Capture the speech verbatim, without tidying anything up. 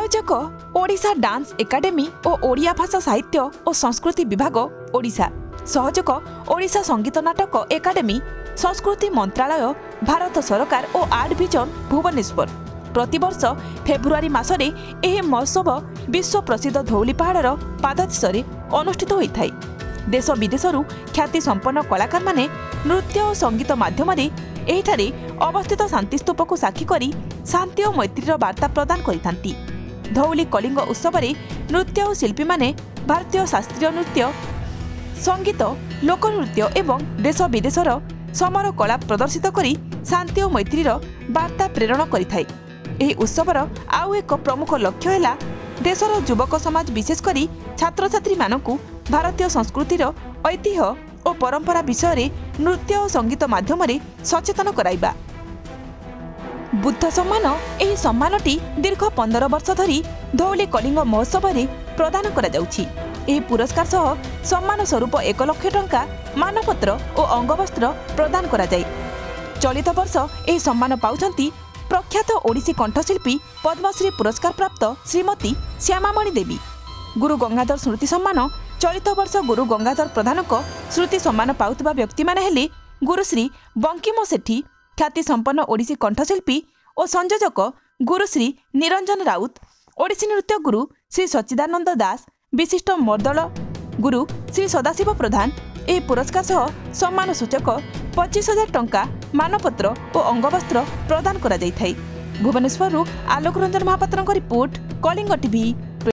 प्रायोजक Odisha dance academy और ओडिया भाषा साहित्य और संस्कृति विभाग ओडिशा। सहयोग ओडिशा संगीत नाटक एकाडेमी, संस्कृति मंत्रालय, भारत सरकार और आर्ट विजन भुवनेश्वर। प्रतिवर्ष फेब्रुआरी मासरे यह महोत्सव विश्व प्रसिद्ध धौली पहाड़ पाददेशरे अनुष्ठित होता है। देश विदेशरू ख्याति संपन्न कलाकार माने नृत्य और संगीत माध्यम एठारे अवस्थित शांतिस्तूप को साक्षी करी शांति और मैत्रीर वार्ता प्रदान करिथांती। धौली कलिंग उत्सव में नृत्य और शिल्पी माने भारतीय शास्त्रीय नृत्य, संगीत, लोकनृत्य एवं देश विदेशर समर कला प्रदर्शित करी शांति और मैत्रीर वार्ता प्रेरण करिथाय। एही उत्सवर आउ एक प्रमुख लक्ष्य है देशर युवक समाज विशेषकर छात्र छात्री मानकु भारतीय संस्कृतिर ऐतिह्य और परंपरा विषय नृत्य और संगीत माध्यम सचेतन कराइबा। बुद्ध सम्मान एही सम्मानटी दीर्घ पंदर वर्ष धरी धौली कलिंग महोत्सव में प्रदान करा जाउछि। एही पुरस्कार सह सम्मान स्वरूप एक लाख टंका मानपत्र और अंगवस्त्र प्रदान करा जाय। चलित वर्ष एही सम्मान पाउछंती प्रख्यात ओडिसी कंठशिल्पी पद्मश्री पुरस्कार प्राप्त श्रीमती श्यामामणि देवी। गुरु गंगाधर स्मृति सम्मान चलित वर्ष गुरु गंगाधर प्रधानक स्मृति सम्मान पाउतबा व्यक्ति माने हेले गुरुश्री बंकिम सेठी, ख्याति संपन्न ओडिसी कंठशिल्पी और संयोजक गुरुश्री निरंजन राउत, ओडिसी नृत्य गुरु श्री सच्चिदानंद दास, विशिष्ट मर्दल गुरु श्री सदाशिव प्रधान। यह पुरस्कार सह सम्मान सूचक पच्चीस हजार टंका मानपत्र और अंगवस्त्र प्रदान करा जाइथाय। Bhubaneswar Alok Ranjan Mahapatra report, Kalinga TV.